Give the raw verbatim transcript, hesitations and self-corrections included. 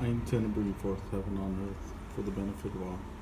I intend to bring forth heaven on earth for the benefit of all.